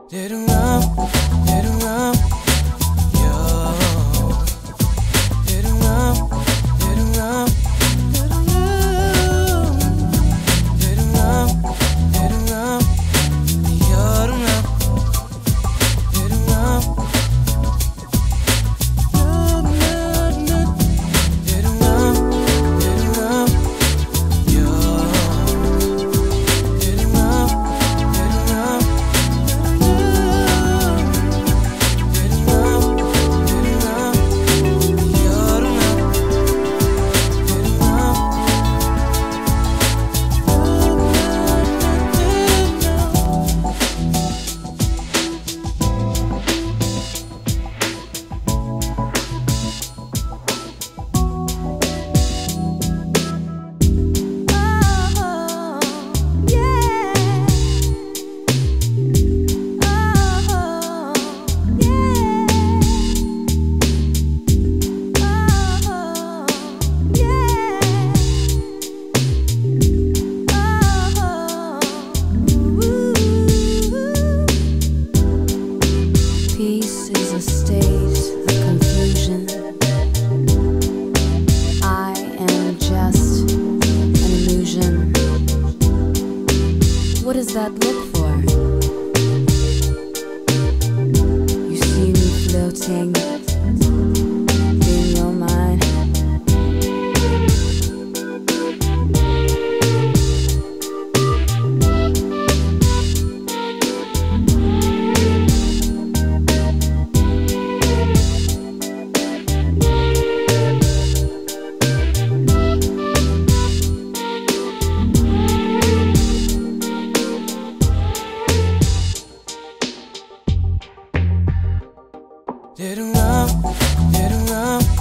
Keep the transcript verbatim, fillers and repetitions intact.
Did around, did around, yo. Did around, did around, did around, did around, did around, yo, around, did around, did around, did around, yo. Did around, did around. Peace is a state of confusion. I am just an illusion. What does that look for? You see me floating in your mind. Did around, did around.